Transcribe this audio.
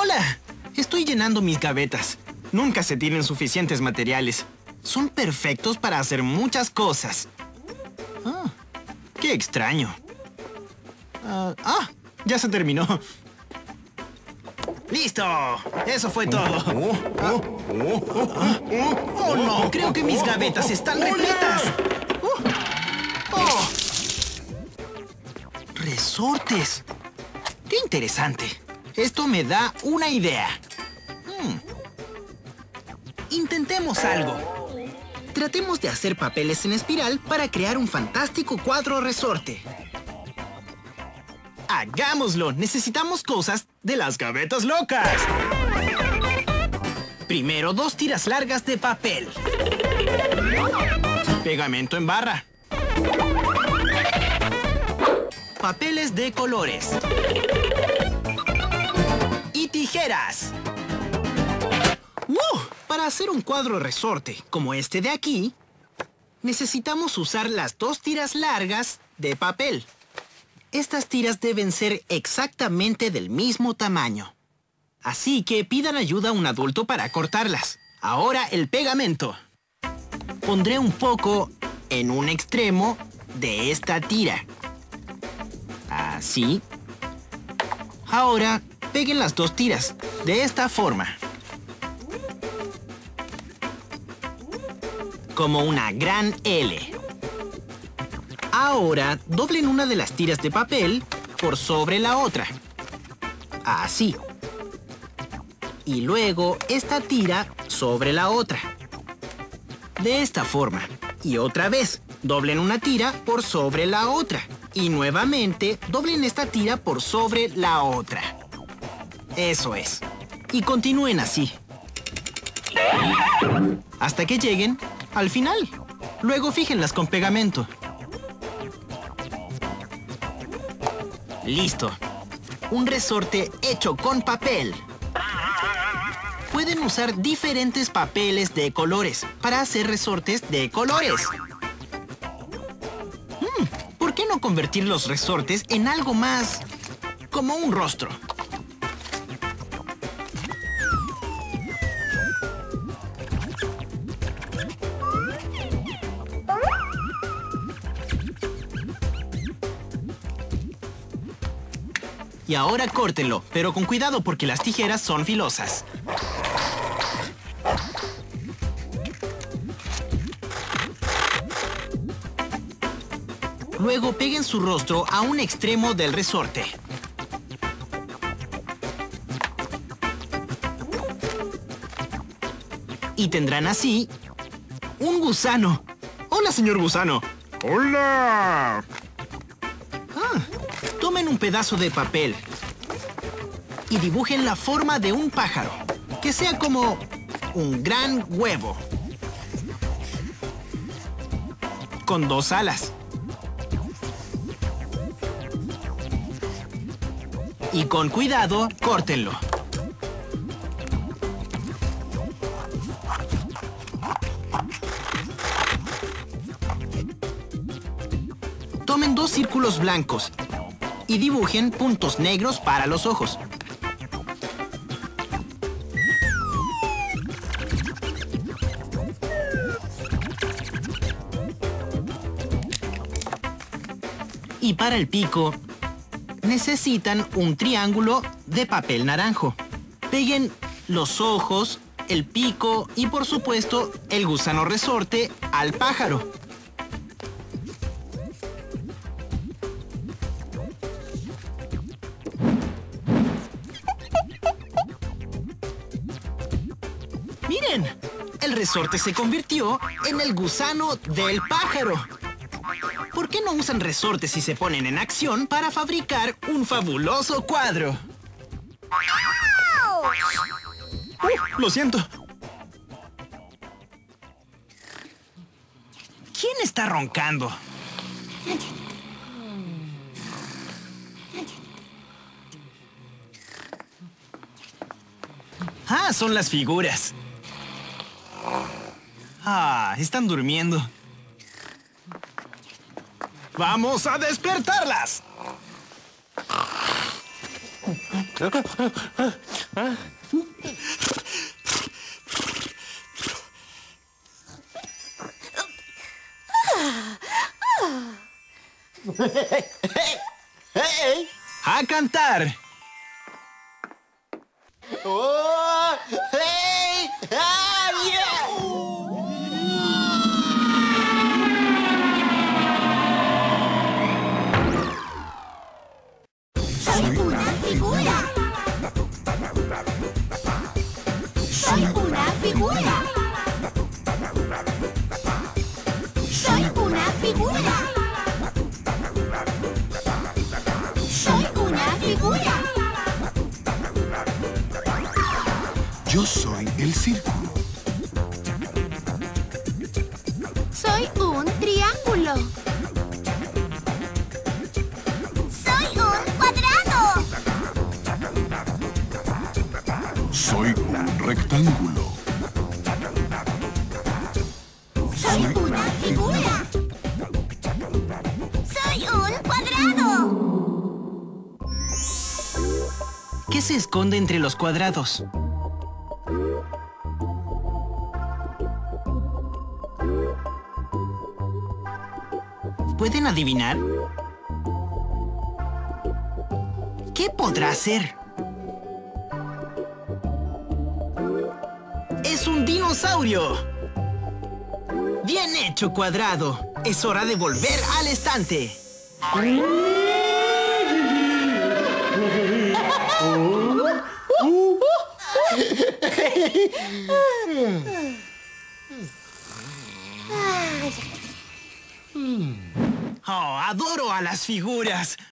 ¡Hola! Estoy llenando mis gavetas. Nunca se tienen suficientes materiales. Son perfectos para hacer muchas cosas. ¡Qué extraño! Ya se terminó. ¡Listo! Eso fue todo. ¡Oh, no! Creo que mis gavetas están repletas. ¡Resortes! ¡Qué interesante! Esto me da una idea. Intentemos algo. Tratemos de hacer papeles en espiral para crear un fantástico cuadro resorte. ¡Hagámoslo! Necesitamos cosas de las gavetas locas. Primero, 2 tiras largas de papel. Pegamento en barra. Papeles de colores. Y tijeras. Para hacer un cuadro resorte como este de aquí, necesitamos usar las 2 tiras largas de papel. Estas tiras deben ser exactamente del mismo tamaño. Así que pidan ayuda a un adulto para cortarlas. Ahora el pegamento. Pondré un poco en un extremo de esta tira. Así. Ahora peguen las 2 tiras de esta forma. Como una gran L. Ahora doblen una de las tiras de papel por sobre la otra. Así. Y luego esta tira sobre la otra. De esta forma. Y otra vez, doblen una tira por sobre la otra. Y nuevamente, doblen esta tira por sobre la otra. Eso es. Y continúen así. Hasta que lleguen al final. Luego fíjenlas con pegamento. ¡Listo! Un resorte hecho con papel. Pueden usar diferentes papeles de colores para hacer resortes de colores. ¿Por qué no convertir los resortes en algo más como un rostro? Y ahora córtenlo, pero con cuidado porque las tijeras son filosas. Luego peguen su rostro a un extremo del resorte. Y tendrán así un gusano. ¡Hola, señor gusano! ¡Hola! Tomen un pedazo de papel y dibujen la forma de un pájaro, que sea como un gran huevo, con 2 alas. Y con cuidado, córtenlo. Tomen 2 círculos blancos y dibujen puntos negros para los ojos. Y para el pico, necesitan un triángulo de papel naranjo. Peguen los ojos, el pico y, por supuesto, el gusano resorte al pájaro. ¡Miren! El resorte se convirtió en el gusano del pájaro. ¿Por qué no usan resortes si se ponen en acción para fabricar un fabuloso cuadro? Lo siento. ¿Quién está roncando? Son las figuras. Están durmiendo. ¡Vamos a despertarlas! ¡A cantar! ¡Oh! ¡Hey! ¡Ah, yeah! Soy una figura. Soy una figura. Soy una figura. Soy una figura. Yo soy el círculo. Soy un triángulo. Soy un cuadrado. Soy un rectángulo. Soy una figura. Soy un cuadrado. ¿Qué se esconde entre los cuadrados? ¿Pueden adivinar? ¿Qué podrá ser? ¡Es un dinosaurio! ¡Bien hecho, cuadrado! Es hora de volver al estante. ¡Oh, adoro a las figuras!